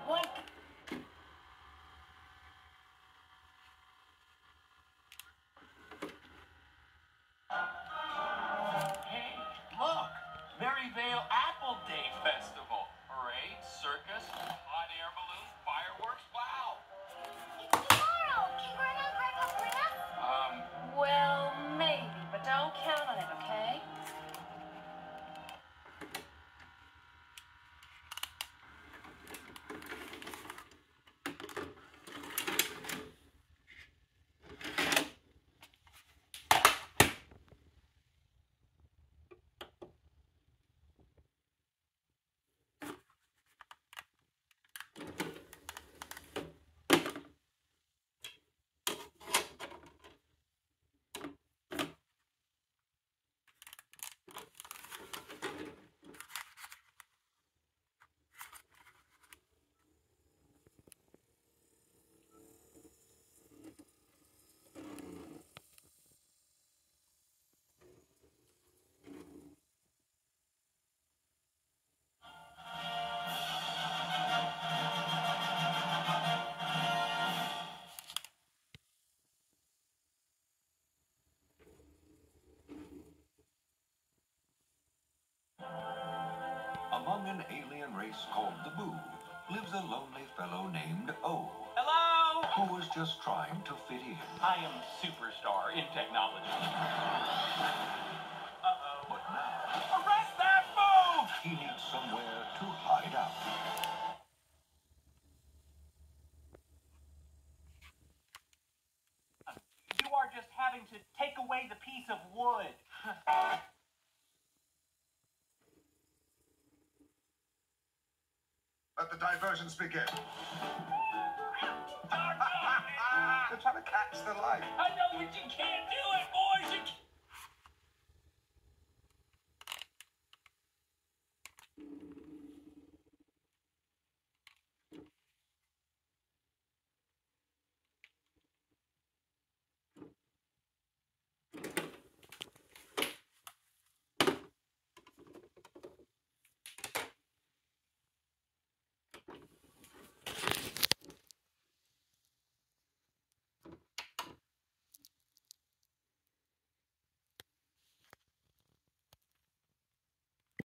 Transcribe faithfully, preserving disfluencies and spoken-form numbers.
What? Hey, look! Maryvale Apple Day Festival. Parade, circus, hot air balloon, fireworks. Wow! Tomorrow! Can Grandma and Grandpa bring us? Um, Well, maybe, but don't count on it, okay? Among an alien race called the Boo lives a lonely fellow named O, hello! who was just trying to fit in. I am superstar in technology. Uh-oh. But now, Arrest that move! he needs somewhere to hide out. You are just having to take away the piece of wood. Let the diversions begin. Doggone it! They're trying to catch the light. I know, but you can't do it, boys! You can't.